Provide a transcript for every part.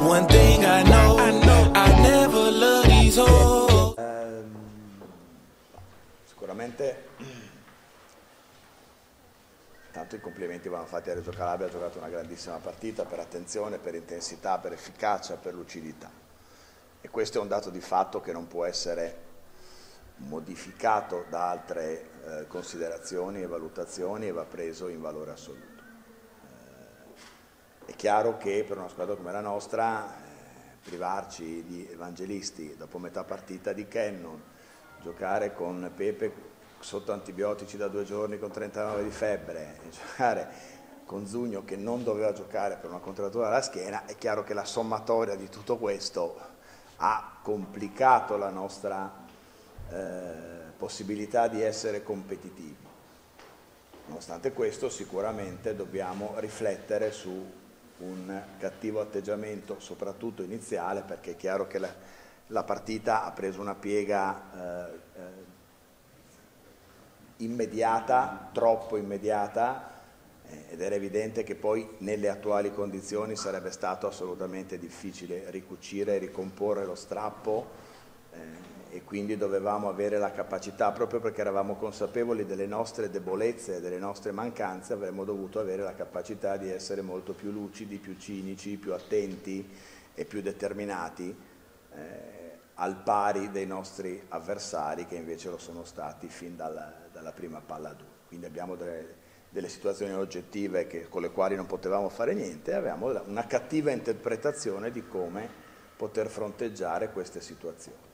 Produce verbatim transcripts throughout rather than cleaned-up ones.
one thing I know, I know I never love these hoes. Eh, sicuramente tanto i complimenti vanno fatti a Reggio Calabria, ha giocato una grandissima partita per attenzione, per intensità, per efficacia, per lucidità. E questo è un dato di fatto che non può essere modificato da altre eh, considerazioni e valutazioni e va preso in valore assoluto. Eh, è chiaro che per una squadra come la nostra eh, privarci di Evangelisti dopo metà partita di Cannon, giocare con Pepe sotto antibiotici da due giorni con trentanove di febbre e giocare con Zugno che non doveva giocare per una contrattura alla schiena, è chiaro che la sommatoria di tutto questo ha complicato la nostra eh, possibilità di essere competitivi. Nonostante questo sicuramente dobbiamo riflettere su un cattivo atteggiamento, soprattutto iniziale, perché è chiaro che la, la partita ha preso una piega eh, eh, immediata, troppo immediata, eh, ed era evidente che poi nelle attuali condizioni sarebbe stato assolutamente difficile ricucire e ricomporre lo strappo eh, e quindi dovevamo avere la capacità, proprio perché eravamo consapevoli delle nostre debolezze e delle nostre mancanze, avremmo dovuto avere la capacità di essere molto più lucidi, più cinici, più attenti e più determinati eh, al pari dei nostri avversari che invece lo sono stati fin dalla, dalla prima palla a due. Quindi abbiamo delle, delle situazioni oggettive che, con le quali non potevamo fare niente e avevamo una cattiva interpretazione di come poter fronteggiare queste situazioni.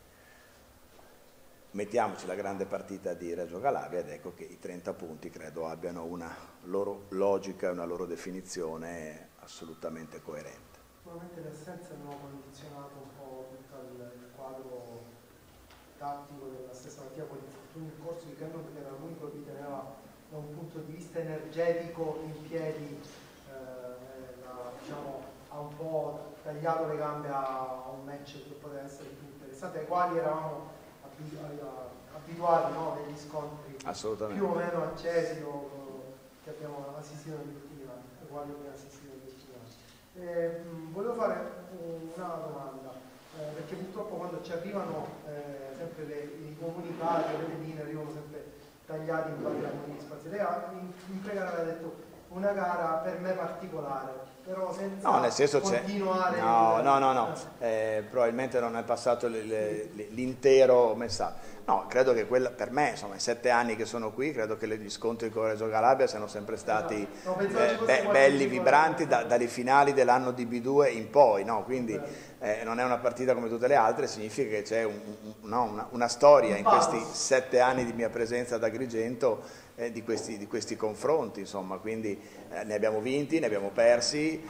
Mettiamoci la grande partita di Reggio Calabria ed ecco che i trenta punti credo abbiano una loro logica e una loro definizione assolutamente coerente. Sicuramente le assenze hanno condizionato un po' tutto il quadro tattico della stessa partita, con gli infortuni in corso di Cannon che era l'unico che vi teneva da un punto di vista energetico in piedi, eh, la, diciamo, ha un po' tagliato le gambe a, a un match che poteva essere più interessante, ai quali eravamo abituati, no? Degli scontri più o meno accesi o, che abbiamo assistito negli ultimi anni, ai quali abbiamo assistito negli ultimi anni. Eh, mh, volevo fare una domanda, eh, perché purtroppo quando ci arrivano eh, sempre le, i comunicati, le linee arrivano sempre tagliati in base ai motivi spaziali. Lei in, in pre-gara aveva detto una gara per me particolare, però senza no, nel senso continuare... No, il... no, no, no, eh, probabilmente non è passato l'intero messaggio. No, credo che quella, per me, insomma, i sette anni che sono qui, credo che gli scontri con Reggio Calabria siano sempre stati no, eh, be belli, vibranti, da, dalle finali dell'anno di B due in poi, no? Quindi eh, non è una partita come tutte le altre, significa che c'è un, un, no, una, una storia in questi sette anni di mia presenza ad Agrigento eh, di, questi, di questi confronti, insomma, quindi eh, ne abbiamo vinti, ne abbiamo persi,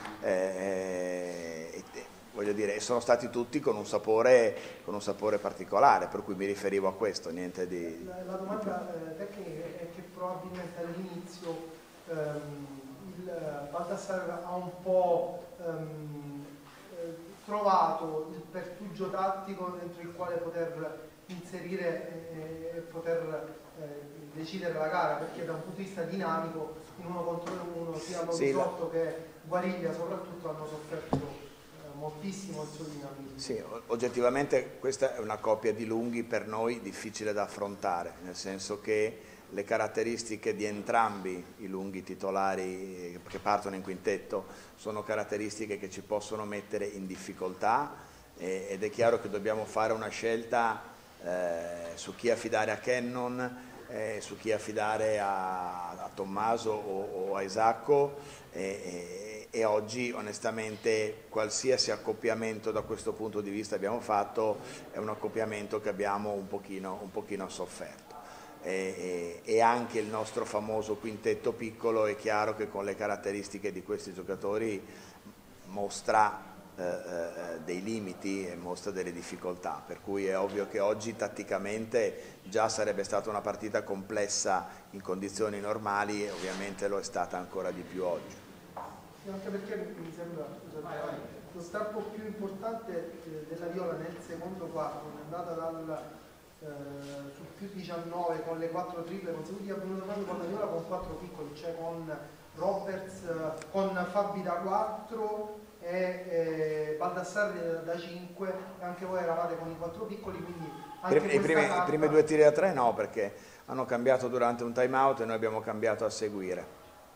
eh, e, voglio dire, sono stati tutti con un sapore, con un sapore particolare, per cui mi riferivo a questo, niente di... La, la domanda eh, tecnica è che probabilmente all'inizio ehm, il Baldassarre ha un po' ehm, eh, trovato il pertugio tattico dentro il quale poter inserire e eh, poter eh, decidere la gara, perché da un punto di vista dinamico in uno contro uno sia Lonzotto sì, che Guariglia soprattutto hanno sofferto moltissimo il suo dinamismo. Sì, oggettivamente questa è una coppia di lunghi per noi difficile da affrontare, nel senso che le caratteristiche di entrambi i lunghi titolari che partono in quintetto sono caratteristiche che ci possono mettere in difficoltà eh, ed è chiaro che dobbiamo fare una scelta eh, su chi affidare a Cannon, eh, su chi affidare a, a Tommaso o, o a Isacco e, e, e oggi onestamente qualsiasi accoppiamento da questo punto di vista abbiamo fatto è un accoppiamento che abbiamo un pochino, un pochino sofferto e, e, e anche il nostro famoso quintetto piccolo è chiaro che con le caratteristiche di questi giocatori mostra eh, eh, dei limiti e mostra delle difficoltà, per cui è ovvio che oggi tatticamente già sarebbe stata una partita complessa in condizioni normali e ovviamente lo è stata ancora di più oggi. Anche perché mi sembra, scusate, lo strappo più importante della Viola nel secondo quarto è andata dal eh, su più diciannove con le quattro triple consecutive, è venuto proprio con la Viola con quattro piccoli, cioè con Roberts, con Fabi da quattro e eh, Baldassarri da cinque, e anche voi eravate con i quattro piccoli, quindi anche I primi, carta... I primi due tiri da tre no, perché hanno cambiato durante un time out e noi abbiamo cambiato a seguire.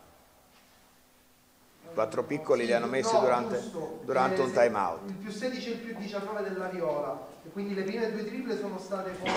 Quattro piccoli sì, li hanno messi no, durante, durante eh, un time out. Il più sedici e il più diciannove della Viola, e quindi le prime due triple sono state con,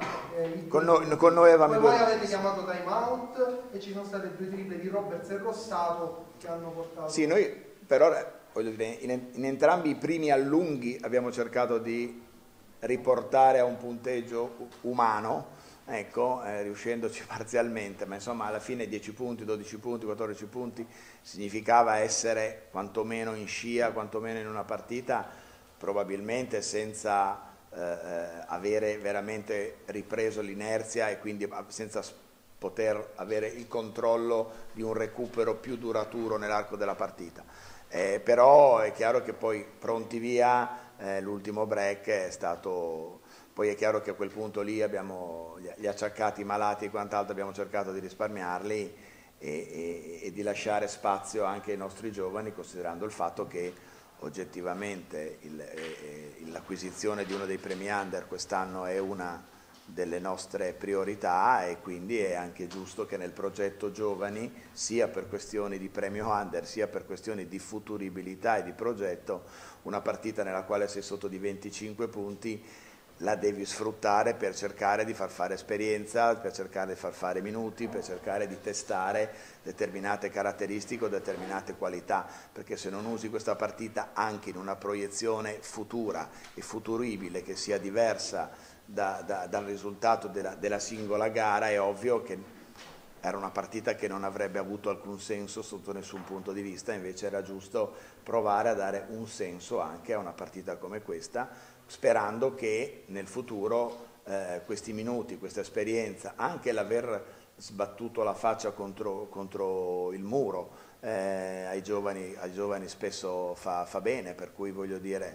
eh, con, noi, con noi avevamo poi due... voi avete chiamato time out e ci sono state due triple di Roberts e Rossato che hanno portato... Sì, noi per ora, voglio dire, in, in entrambi i primi allunghi abbiamo cercato di riportare a un punteggio umano, ecco, eh, riuscendoci parzialmente, ma insomma alla fine dieci punti, dodici punti, quattordici punti significava essere quantomeno in scia, quantomeno in una partita, probabilmente senza eh, avere veramente ripreso l'inerzia e quindi senza poter avere il controllo di un recupero più duraturo nell'arco della partita. Eh, però è chiaro che poi pronti via, eh, l'ultimo break è stato... Poi è chiaro che a quel punto lì abbiamo gli acciaccati, i malati e quant'altro, abbiamo cercato di risparmiarli e, e, e di lasciare spazio anche ai nostri giovani, considerando il fatto che oggettivamente l'acquisizione di uno dei premi under quest'anno è una delle nostre priorità e quindi è anche giusto che nel progetto giovani, sia per questioni di premio under, sia per questioni di futuribilità e di progetto, una partita nella quale sei sotto di venticinque punti la devi sfruttare per cercare di far fare esperienza, per cercare di far fare minuti, per cercare di testare determinate caratteristiche o determinate qualità, perché se non usi questa partita anche in una proiezione futura e futuribile che sia diversa da, da, dal risultato della, della singola gara, è ovvio che era una partita che non avrebbe avuto alcun senso sotto nessun punto di vista, invece era giusto provare a dare un senso anche a una partita come questa, sperando che nel futuro eh, questi minuti, questa esperienza, anche l'aver sbattuto la faccia contro, contro il muro eh, ai, giovani, ai giovani spesso fa, fa bene, per cui voglio dire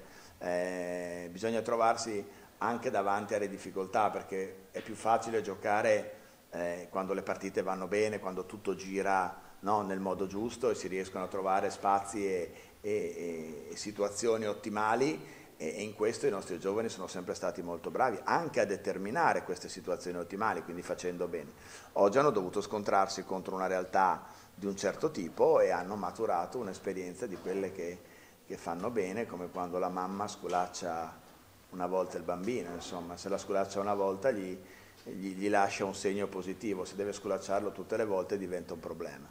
eh, bisogna trovarsi anche davanti alle difficoltà, perché è più facile giocare eh, quando le partite vanno bene, quando tutto gira, no, nel modo giusto e si riescono a trovare spazi e, e, e situazioni ottimali. E in questo i nostri giovani sono sempre stati molto bravi anche a determinare queste situazioni ottimali, quindi facendo bene. Oggi hanno dovuto scontrarsi contro una realtà di un certo tipo e hanno maturato un'esperienza di quelle che, che fanno bene, come quando la mamma sculaccia una volta il bambino, insomma, se la sculaccia una volta gli, gli, gli lascia un segno positivo, se deve sculacciarlo tutte le volte diventa un problema.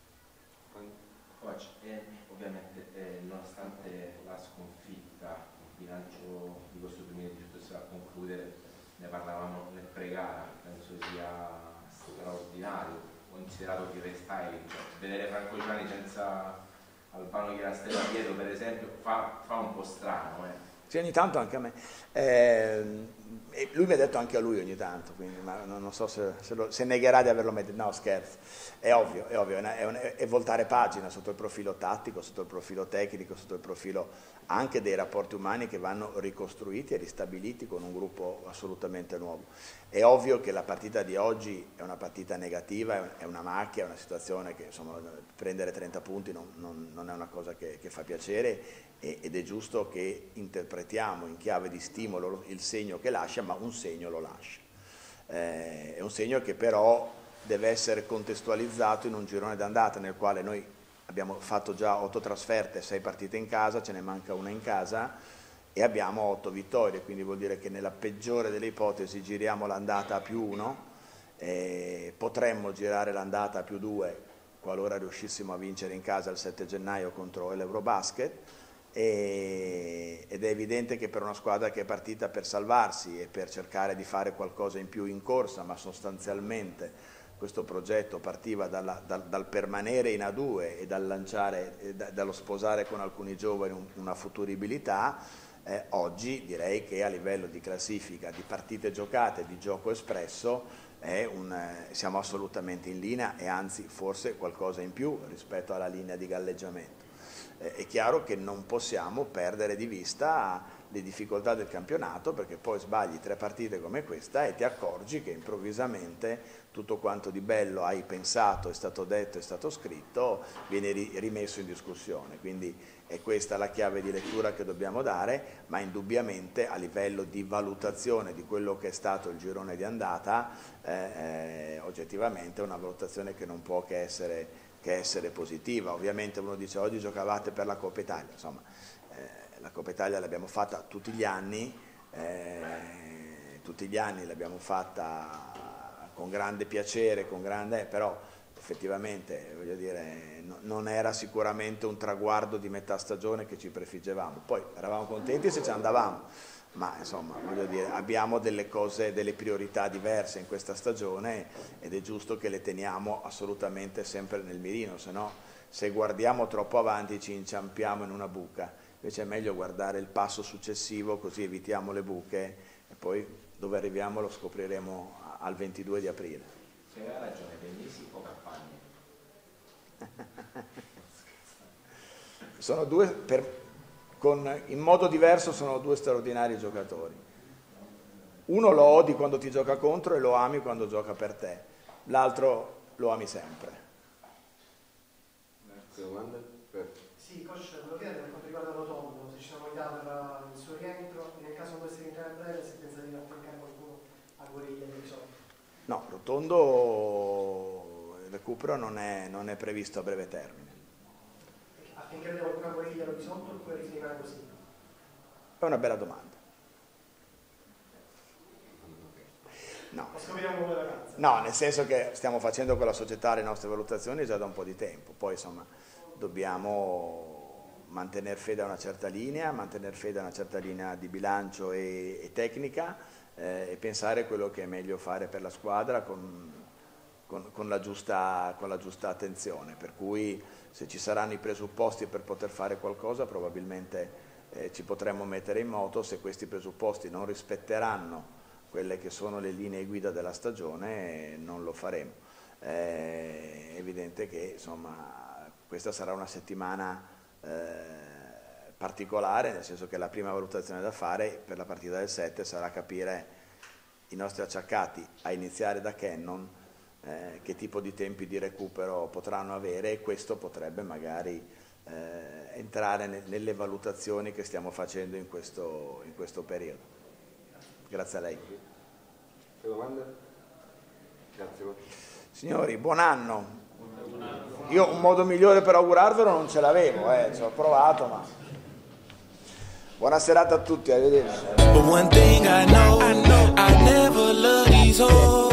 Coach, eh, ovviamente eh, nonostante la sconfitta, bilancio di questo duemiladiciotto si va a concludere, ne parlavamo nel pre-gara, penso sia straordinario, considerato che restai, cioè, vedere Franco Gianni senza Albano Chirastella dietro per esempio fa, fa un po' strano. Eh. Sì, ogni tanto anche a me. Eh, e lui mi ha detto anche a lui ogni tanto, quindi, ma non, non so se, se, lo, se negherà di averlo messo. No, scherzo. È ovvio, è ovvio, è, una, è, è voltare pagina sotto il profilo tattico, sotto il profilo tecnico, sotto il profilo anche dei rapporti umani che vanno ricostruiti e ristabiliti con un gruppo assolutamente nuovo. È ovvio che la partita di oggi è una partita negativa, è una macchia, è una situazione che insomma prendere trenta punti non, non, non è una cosa che, che fa piacere ed è giusto che interpretiamo in chiave di stimolo il segno che lascia, ma un segno lo lascia. Eh, è un segno che però deve essere contestualizzato in un girone d'andata nel quale noi abbiamo fatto già otto trasferte, sei partite in casa, ce ne manca una in casa e abbiamo otto vittorie, quindi vuol dire che nella peggiore delle ipotesi giriamo l'andata a più uno, eh, potremmo girare l'andata a più due qualora riuscissimo a vincere in casa il sette gennaio contro l'Eurobasket. E, ed è evidente che per una squadra che è partita per salvarsi e per cercare di fare qualcosa in più in corsa, ma sostanzialmente questo progetto partiva dalla, dal, dal permanere in A due e dal lanciare, e da, dallo sposare con alcuni giovani un, una futuribilità, eh, oggi direi che a livello di classifica, di partite giocate, di gioco espresso, è un, eh, siamo assolutamente in linea e anzi forse qualcosa in più rispetto alla linea di galleggiamento. eh, è chiaro che non possiamo perdere di vista le difficoltà del campionato, perché poi sbagli tre partite come questa e ti accorgi che improvvisamente tutto quanto di bello hai pensato, è stato detto, è stato scritto, viene ri rimesso in discussione. Quindi è questa la chiave di lettura che dobbiamo dare, ma indubbiamente a livello di valutazione di quello che è stato il girone di andata, eh, eh, oggettivamente è una valutazione che non può che essere, che essere positiva. Ovviamente uno dice oggi giocavate per la Coppa Italia, insomma, eh, la Coppa Italia l'abbiamo fatta tutti gli anni, eh, tutti gli anni l'abbiamo fatta con grande piacere, con grande, però effettivamente voglio dire, no, non era sicuramente un traguardo di metà stagione che ci prefiggevamo. Poi eravamo contenti se ci andavamo, ma insomma voglio dire, abbiamo delle cose, delle priorità diverse in questa stagione ed è giusto che le teniamo assolutamente sempre nel mirino, se no se guardiamo troppo avanti ci inciampiamo in una buca. Invece è meglio guardare il passo successivo, così evitiamo le buche e poi dove arriviamo lo scopriremo al ventidue di aprile. Se aveva ragione, Pegnesi o Campagna? Sono due, per, con, in modo diverso sono due straordinari giocatori. Uno lo odi quando ti gioca contro e lo ami quando gioca per te, l'altro lo ami sempre. Grazie, domanda? Per... Sì, coach, volevo chiedere per quanto riguarda Rotondo, se ci sono novità per il suo rientro e nel caso non dovesse rientrare a breve, se pensa di affiancare qualcuno a Guariglia del Bisogno. No, Rotondo il recupero non è, non è previsto a breve termine. Affiancherete qualcuno a Guariglia del Bisogno oppure rimanere così? È una bella domanda. No. Lo scopriremo con le vacanze. No, nel senso che stiamo facendo con la società le nostre valutazioni già da un po' di tempo, poi insomma dobbiamo mantenere fede a una certa linea, mantenere fede a una certa linea di bilancio e, e tecnica eh, e pensare quello che è meglio fare per la squadra con, con, con, la giusta, con la giusta attenzione, per cui se ci saranno i presupposti per poter fare qualcosa probabilmente eh, ci potremmo mettere in moto. Se questi presupposti non rispetteranno quelle che sono le linee guida della stagione, non lo faremo. È evidente che insomma, questa sarà una settimana eh, particolare, nel senso che la prima valutazione da fare per la partita del sette sarà capire i nostri acciaccati, a iniziare da Cannon, eh, che tipo di tempi di recupero potranno avere, e questo potrebbe magari eh, entrare ne, nelle valutazioni che stiamo facendo in questo, in questo periodo. Grazie a lei. Domanda? Grazie. Signori, buon anno. Io un modo migliore per augurarvelo non ce l'avevo, eh, ci ho provato, ma... Buona serata a tutti, arrivederci.